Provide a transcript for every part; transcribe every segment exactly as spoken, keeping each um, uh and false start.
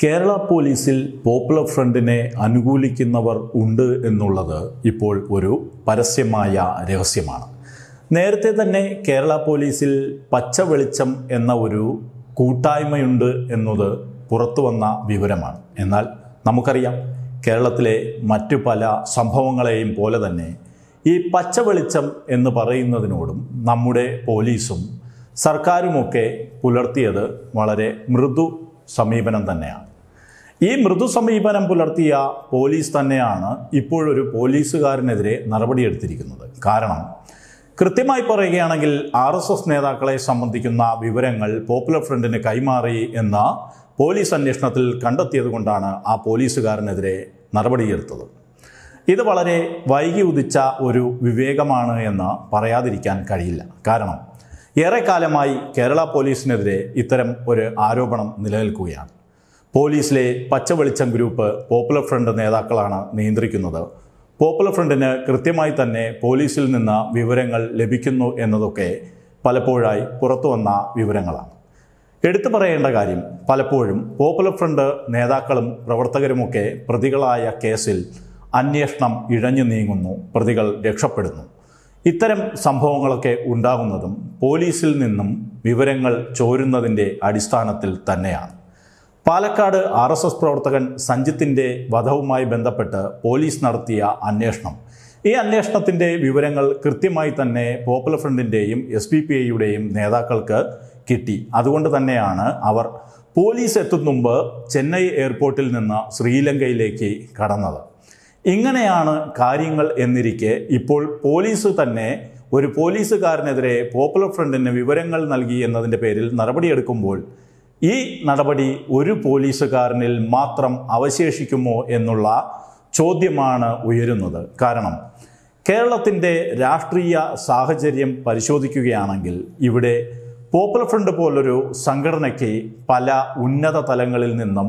കേരള പോലീസിൽ പോപ്പുലർ ഫ്രണ്ടിനെ അനുകൂലിക്കുന്നവർ ഉണ്ട് എന്നുള്ളത് ഇപ്പോൾ ഒരു പരസ്യമായ രഹസ്യമാണ്. നേരത്തെ തന്നെ കേരള പോലീസിൽ പച്ച വെളിച്ചം എന്ന ഒരു കൂട്ടായ്മയുണ്ട് എന്നത് പുറത്തു വന്ന വിവരമാണ്. എന്നാൽ നമുക്കറിയാം, കേരളത്തിലെ മറ്റു പല സംഭവങ്ങളെയും പോലെ തന്നെ ഈ പച്ച വെളിച്ചം എന്ന് പറയുന്നതിനോടും നമ്മുടെ പോലീസും സർക്കാരുമൊക്കെ പുലർത്തിയത് വളരെ മൃദു സമീപനം തന്നെയാണ്. ഈ മൃദു സമീപനം പുലർത്തിയ പോലീസ് തന്നെയാണ് ഇപ്പോഴൊരു പോലീസുകാരനെതിരെ നടപടിയെടുത്തിരിക്കുന്നത്. കാരണം കൃത്യമായി പറയുകയാണെങ്കിൽ ആർ എസ് എസ് നേതാക്കളെ സംബന്ധിക്കുന്ന വിവരങ്ങൾ പോപ്പുലർ ഫ്രണ്ടിന് കൈമാറി എന്ന പോലീസ് അന്വേഷണത്തിൽ കണ്ടെത്തിയത് കൊണ്ടാണ് ആ പോലീസുകാരനെതിരെ നടപടിയെടുത്തത്. ഇത് വളരെ വൈകി ഉദിച്ച ഒരു വിവേകമാണ് എന്ന് പറയാതിരിക്കാൻ കഴിയില്ല. കാരണം ഏറെക്കാലമായി കേരള പോലീസിനെതിരെ ഇത്തരം ഒരു ആരോപണം നിലനിൽക്കുകയാണ്. പോലീസിലെ പച്ചവെളിച്ചം ഗ്രൂപ്പ് പോപ്പുലർ ഫ്രണ്ട് നേതാക്കളാണ് നിയന്ത്രിക്കുന്നത്. പോപ്പുലർ ഫ്രണ്ടിന് കൃത്യമായി തന്നെ പോലീസിൽ നിന്ന് വിവരങ്ങൾ ലഭിക്കുന്നു എന്നതൊക്കെ പലപ്പോഴായി പുറത്തു വന്ന വിവരങ്ങളാണ്. എടുത്തു പറയേണ്ട കാര്യം, പലപ്പോഴും പോപ്പുലർ ഫ്രണ്ട് നേതാക്കളും പ്രവർത്തകരുമൊക്കെ പ്രതികളായ കേസിൽ അന്വേഷണം ഇഴഞ്ഞു നീങ്ങുന്നു, പ്രതികൾ രക്ഷപ്പെടുന്നു. ഇത്തരം സംഭവങ്ങളൊക്കെ ഉണ്ടാകുന്നതും പോലീസിൽ നിന്നും വിവരങ്ങൾ ചോരുന്നതിൻ്റെ അടിസ്ഥാനത്തിൽ തന്നെയാണ്. പാലക്കാട് ആർ എസ് എസ് പ്രവർത്തകൻ സഞ്ജിത്തിൻ്റെ വധവുമായി ബന്ധപ്പെട്ട് പോലീസ് നടത്തിയ അന്വേഷണം, ഈ അന്വേഷണത്തിൻ്റെ വിവരങ്ങൾ കൃത്യമായി തന്നെ പോപ്പുലർ ഫ്രണ്ടിൻ്റെയും എസ് ഡി പി ഐയുടെയും നേതാക്കൾക്ക് കിട്ടി. അതുകൊണ്ട് തന്നെയാണ് അവർ പോലീസ് എത്തും മുമ്പ് ചെന്നൈ എയർപോർട്ടിൽ നിന്ന് ശ്രീലങ്കയിലേക്ക് കടന്നത്. ഇങ്ങനെയാണ് കാര്യങ്ങൾ എന്നിരിക്കെ ഇപ്പോൾ പോലീസ് തന്നെ ഒരു പോലീസുകാരനെതിരെ പോപ്പുലർ ഫ്രണ്ടിന് വിവരങ്ങൾ നൽകി എന്നതിൻ്റെ പേരിൽ നടപടിയെടുക്കുമ്പോൾ ഈ നടപടി ഒരു പോലീസുകാരനിൽ മാത്രം അവശേഷിക്കുമോ എന്നുള്ള ചോദ്യമാണ് ഉയരുന്നത്. കാരണം കേരളത്തിൻ്റെ രാഷ്ട്രീയ സാഹചര്യം പരിശോധിക്കുകയാണെങ്കിൽ ഇവിടെ പോപ്പുലർ ഫ്രണ്ട് പോലൊരു സംഘടനയ്ക്ക് പല ഉന്നത തലങ്ങളിൽ നിന്നും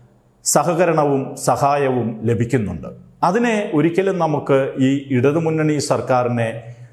സഹകരണവും സഹായവും ലഭിക്കുന്നുണ്ട്. അതിനെ ഒരിക്കലും നമുക്ക് ഈ ഇടതുമുന്നണി സർക്കാരിനെ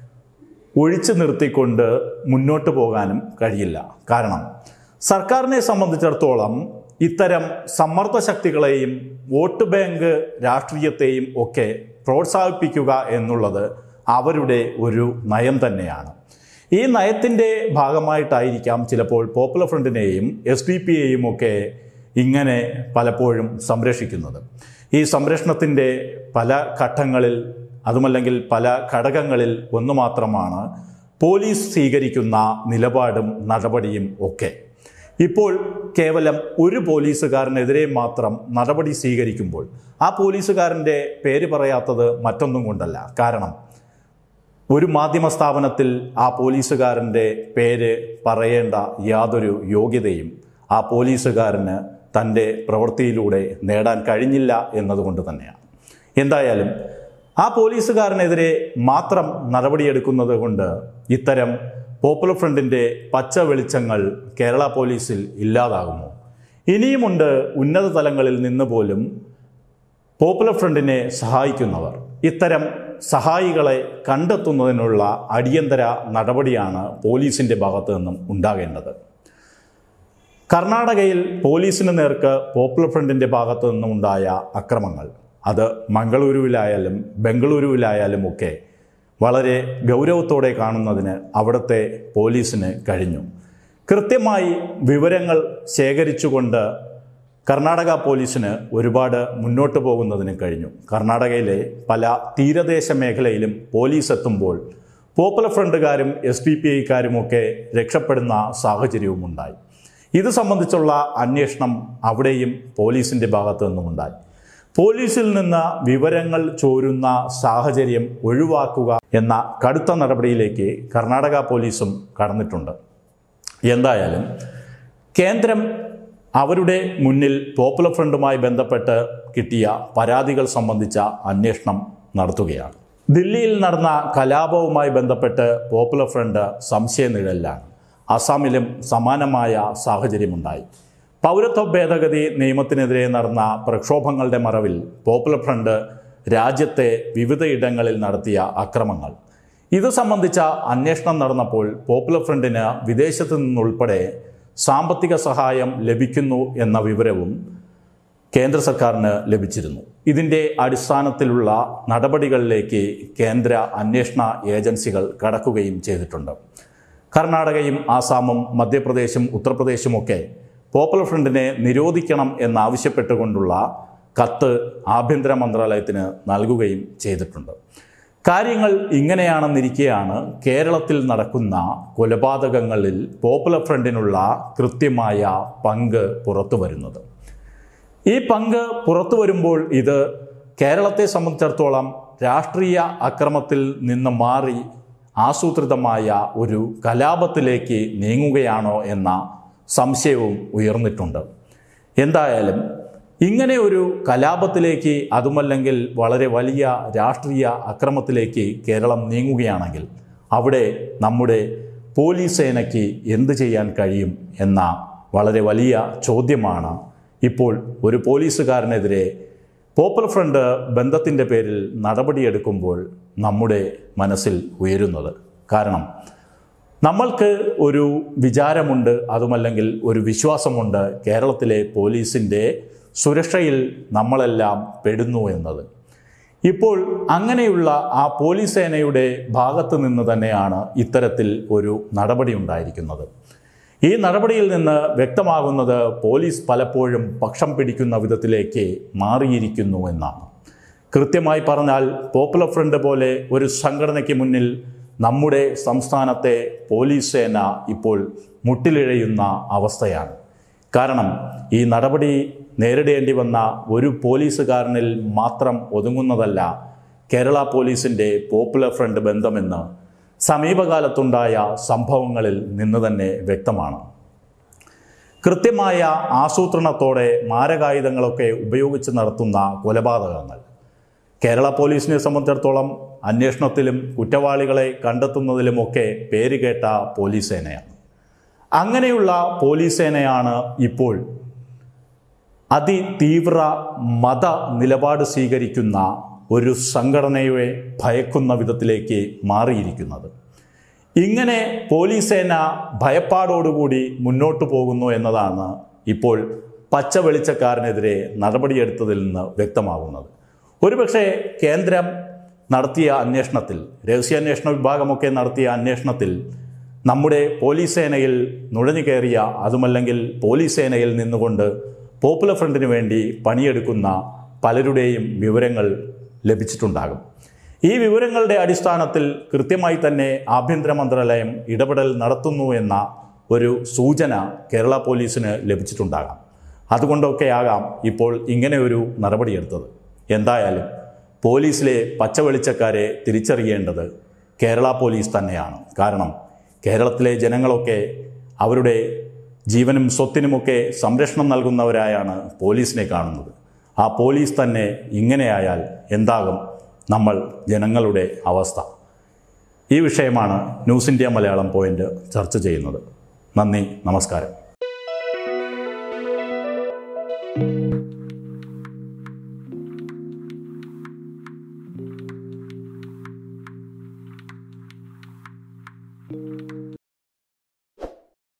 ഒഴിച്ചു നിർത്തിക്കൊണ്ട് മുന്നോട്ട് പോകാനും കഴിയില്ല. കാരണം സർക്കാരിനെ സംബന്ധിച്ചിടത്തോളം ഇത്തരം സമ്മർദ്ദ ശക്തികളെയും വോട്ട് ബാങ്ക് രാഷ്ട്രീയത്തെയും ഒക്കെ പ്രോത്സാഹിപ്പിക്കുക എന്നുള്ളത് അവരുടെ ഒരു നയം തന്നെയാണ്. ഈ നയത്തിൻ്റെ ഭാഗമായിട്ടായിരിക്കാം ചിലപ്പോൾ പോപ്പുലർ ഫ്രണ്ടിനെയും എസ് ഡി പി യെയും ഒക്കെ ഇങ്ങനെ പലപ്പോഴും സംരക്ഷിക്കുന്നത്. ഈ സംരക്ഷണത്തിൻ്റെ പല ഘട്ടങ്ങളിൽ, അതുമല്ലെങ്കിൽ പല ഘടകങ്ങളിൽ ഒന്ന് മാത്രമാണ് പോലീസ് സ്വീകരിക്കുന്ന നിലപാടും നടപടിയും ഒക്കെ. ഇപ്പോൾ കേവലം ഒരു പോലീസുകാരനെതിരെ മാത്രം നടപടി സ്വീകരിക്കുമ്പോൾ ആ പോലീസുകാരൻ്റെ പേര് പറയാത്തത് മറ്റൊന്നും കൊണ്ടല്ല. കാരണം ഒരു മാധ്യമ സ്ഥാപനത്തിൽ ആ പോലീസുകാരൻ്റെ പേര് പറയേണ്ട യാതൊരു യോഗ്യതയും ആ പോലീസുകാരന് തൻ്റെ പ്രവൃത്തിയിലൂടെ നേടാൻ കഴിഞ്ഞില്ല എന്നതുകൊണ്ട് തന്നെയാണ്. എന്തായാലും ആ പോലീസുകാരനെതിരെ മാത്രം നടപടിയെടുക്കുന്നത് കൊണ്ട് ഇത്തരം പോപ്പുലർ ഫ്രണ്ടിൻ്റെ പച്ച വെളിച്ചങ്ങൾ കേരള പോലീസിൽ ഇല്ലാതാകുമോ? ഇനിയുമുണ്ട് ഉന്നത തലങ്ങളിൽ നിന്ന് പോലും പോപ്പുലർ ഫ്രണ്ടിനെ സഹായിക്കുന്നവർ. ഇത്തരം സഹായികളെ കണ്ടെത്തുന്നതിനുള്ള അടിയന്തര നടപടിയാണ് പോലീസിൻ്റെ ഭാഗത്തു നിന്നും ഉണ്ടാകേണ്ടത്. കർണാടകയിൽ പോലീസിന് നേർക്ക് പോപ്പുലർ ഫ്രണ്ടിൻ്റെ ഭാഗത്തു നിന്നും ഉണ്ടായ അക്രമങ്ങൾ, അത് മംഗളൂരുവിലായാലും ബംഗളൂരുവിലായാലും ഒക്കെ വളരെ ഗൗരവത്തോടെ കാണുന്നതിന് അവിടുത്തെ പോലീസിന് കഴിഞ്ഞു. കൃത്യമായി വിവരങ്ങൾ ശേഖരിച്ചുകൊണ്ട് കർണാടക പോലീസിന് ഒരുപാട് മുന്നോട്ട് പോകുന്നതിന് കഴിഞ്ഞു. കർണാടകയിലെ പല തീരദേശ മേഖലയിലും പോലീസ് എത്തുമ്പോൾ പോപ്പുലർ ഫ്രണ്ടുകാരും എസ് ഡി പി ഐക്കാരുമൊക്കെ രക്ഷപ്പെടുന്ന സാഹചര്യവും ഉണ്ടായി. ഇത് സംബന്ധിച്ചുള്ള അന്വേഷണം അവിടെയും പോലീസിൻ്റെ ഭാഗത്തു നിന്നുമുണ്ടായി. പോലീസിൽ നിന്ന് വിവരങ്ങൾ ചോരുന്ന സാഹചര്യം ഒഴിവാക്കുക എന്ന കടുത്ത നടപടിയിലേക്ക് കർണാടക പോലീസും കടന്നിട്ടുണ്ട്. എന്തായാലും കേന്ദ്രം അവരുടെ മുന്നിൽ പോപ്പുലർ ഫ്രണ്ടുമായി ബന്ധപ്പെട്ട് കിട്ടിയ പരാതികൾ സംബന്ധിച്ച അന്വേഷണം നടത്തുകയാണ്. ദില്ലിയിൽ നടന്ന കലാപവുമായി ബന്ധപ്പെട്ട് പോപ്പുലർ ഫ്രണ്ട് സംശയനിഴലിലാണ്. അസാമിലും സമാനമായ സാഹചര്യമുണ്ടായി. പൗരത്വ ഭേദഗതി നിയമത്തിനെതിരെ നടന്ന പ്രക്ഷോഭങ്ങളുടെ മറവിൽ പോപ്പുലർ ഫ്രണ്ട് രാജ്യത്തെ വിവിധയിടങ്ങളിൽ നടത്തിയ അക്രമങ്ങൾ, ഇത് സംബന്ധിച്ച അന്വേഷണം നടന്നപ്പോൾ പോപ്പുലർ ഫ്രണ്ടിന് വിദേശത്തു നിന്നുൾപ്പെടെ സാമ്പത്തിക സഹായം ലഭിക്കുന്നു എന്ന വിവരവും കേന്ദ്ര സർക്കാരിന് ലഭിച്ചിരുന്നു. ഇതിൻ്റെ അടിസ്ഥാനത്തിലുള്ള നടപടികളിലേക്ക് കേന്ദ്ര അന്വേഷണ ഏജൻസികൾ കടക്കുകയും ചെയ്തിട്ടുണ്ട്. കർണാടകയും ആസാമും മധ്യപ്രദേശും ഉത്തർപ്രദേശുമൊക്കെ പോപ്പുലർ ഫ്രണ്ടിനെ നിരോധിക്കണം എന്നാവശ്യപ്പെട്ടുകൊണ്ടുള്ള കത്ത് ആഭ്യന്തര മന്ത്രാലയത്തിന് നൽകുകയും ചെയ്തിട്ടുണ്ട്. കാര്യങ്ങൾ ഇങ്ങനെയാണെന്നിരിക്കെയാണ് കേരളത്തിൽ നടക്കുന്ന കൊലപാതകങ്ങളിൽ പോപ്പുലർ ഫ്രണ്ടിനുള്ള കൃത്യമായ പങ്ക് പുറത്തു വരുന്നത്. ഈ പങ്ക് പുറത്തു വരുമ്പോൾ ഇത് കേരളത്തെ സംബന്ധിച്ചിടത്തോളം രാഷ്ട്രീയ അക്രമത്തിൽ നിന്ന് മാറി ആസൂത്രിതമായ ഒരു കലാപത്തിലേക്ക് നീങ്ങുകയാണോ എന്ന സംശയവും ഉയർന്നിട്ടുണ്ട്. എന്തായാലും ഇങ്ങനെ ഒരു കലാപത്തിലേക്ക്, അതുമല്ലെങ്കിൽ വളരെ വലിയ രാഷ്ട്രീയ അക്രമത്തിലേക്ക് കേരളം നീങ്ങുകയാണെങ്കിൽ അവിടെ നമ്മുടെ പോലീസ് സേനയ്ക്ക് എന്ത് ചെയ്യാൻ കഴിയും എന്ന വളരെ വലിയ ചോദ്യമാണ് ഇപ്പോൾ ഒരു പോലീസുകാരനെതിരെ പോപ്പുലർ ഫ്രണ്ട് ബന്ധത്തിൻ്റെ പേരിൽ നടപടിയെടുക്കുമ്പോൾ നമ്മുടെ മനസ്സിൽ ഉയരുന്നത്. കാരണം നമ്മൾക്ക് ഒരു വിചാരമുണ്ട്, അതുമല്ലെങ്കിൽ ഒരു വിശ്വാസമുണ്ട് കേരളത്തിലെ പോലീസിൻ്റെ സുരക്ഷയിൽ നമ്മളെല്ലാം പെടുന്നു എന്നത്. ഇപ്പോൾ അങ്ങനെയുള്ള ആ പോലീസ് സേനയുടെ ഭാഗത്ത് നിന്ന് തന്നെയാണ് ഇത്തരത്തിൽ ഒരു നടപടി ഉണ്ടായിരിക്കുന്നത്. ഈ നടപടിയിൽ നിന്ന് വ്യക്തമാകുന്നത് പോലീസ് പലപ്പോഴും പക്ഷം പിടിക്കുന്ന വിധത്തിലേക്ക് മാറിയിരിക്കുന്നു എന്നാണ്. കൃത്യമായി പറഞ്ഞാൽ പോപ്പുലർ ഫ്രണ്ട് പോലെ ഒരു സംഘടനയ്ക്ക് മുന്നിൽ നമ്മുടെ സംസ്ഥാനത്തെ പോലീസ് സേന ഇപ്പോൾ മുട്ടിലിഴയുന്ന അവസ്ഥയാണ്. കാരണം ഈ നടപടി നേരിടേണ്ടി വന്ന ഒരു പോലീസുകാരനിൽ മാത്രം ഒതുങ്ങുന്നതല്ല കേരള പോലീസിൻ്റെ പോപ്പുലർ ഫ്രണ്ട് ബന്ധമെന്ന് സമീപകാലത്തുണ്ടായ സംഭവങ്ങളിൽ നിന്ന് തന്നെ വ്യക്തമാണ്. കൃത്യമായ ആസൂത്രണത്തോടെ മാരകായുധങ്ങളൊക്കെ ഉപയോഗിച്ച് നടത്തുന്ന കൊലപാതകങ്ങൾ കേരള പോലീസിനെ സംബന്ധിച്ചിടത്തോളം അന്വേഷണത്തിലും കുറ്റവാളികളെ കണ്ടെത്തുന്നതിലുമൊക്കെ പേരുകേട്ട പോലീസ് സേനയാണ്. അങ്ങനെയുള്ള പോലീസ് സേനയാണ് ഇപ്പോൾ അതിതീവ്ര മത നിലപാട് സ്വീകരിക്കുന്ന ഒരു സംഘടനയെ ഭയക്കുന്ന വിധത്തിലേക്ക് മാറിയിരിക്കുന്നത്. ഇങ്ങനെ പോലീസ് സേന ഭയപ്പാടോടുകൂടി മുന്നോട്ട് പോകുന്നു എന്നതാണ് ഇപ്പോൾ പച്ച വെളിച്ചക്കാരനെതിരെ നടപടിയെടുത്തതിൽ നിന്ന് വ്യക്തമാകുന്നത്. ഒരുപക്ഷെ കേന്ദ്രം നടത്തിയ അന്വേഷണത്തിൽ, രഹസ്യാന്വേഷണ വിഭാഗമൊക്കെ നടത്തിയ അന്വേഷണത്തിൽ നമ്മുടെ പോലീസ് സേനയിൽ നുഴഞ്ഞു കയറിയ, അതുമല്ലെങ്കിൽ പോലീസ് സേനയിൽ നിന്നുകൊണ്ട് പോപ്പുലർ ഫ്രണ്ടിന് വേണ്ടി പണിയെടുക്കുന്ന പലരുടെയും വിവരങ്ങൾ ലഭിച്ചിട്ടുണ്ടാകും. ഈ വിവരങ്ങളുടെ അടിസ്ഥാനത്തിൽ കൃത്യമായി തന്നെ ആഭ്യന്തര മന്ത്രാലയം ഇടപെടൽ നടത്തുന്നു എന്ന ഒരു സൂചന കേരള പോലീസിന് ലഭിച്ചിട്ടുണ്ടാകാം. അതുകൊണ്ടൊക്കെയാകാം ഇപ്പോൾ ഇങ്ങനെ ഒരു നടപടിയെടുത്തത്. എന്തായാലും പോലീസിലെ പച്ചവെളിച്ചക്കാരെ തിരിച്ചറിയേണ്ടത് കേരള പോലീസ് തന്നെയാണ്. കാരണം കേരളത്തിലെ ജനങ്ങളൊക്കെ അവരുടെ ജീവനും സ്വത്തിനുമൊക്കെ സംരക്ഷണം നൽകുന്നവരായാണ് പോലീസിനെ കാണുന്നത്. ആ പോലീസ് തന്നെ ഇങ്ങനെയായാൽ എന്താകും നമ്മൾ ജനങ്ങളുടെ അവസ്ഥ? ഈ വിഷയമാണ് ന്യൂസ് ഇന്ത്യ മലയാളം പോയിൻ്റ് ചർച്ച ചെയ്യുന്നത്. നന്ദി, നമസ്കാരം.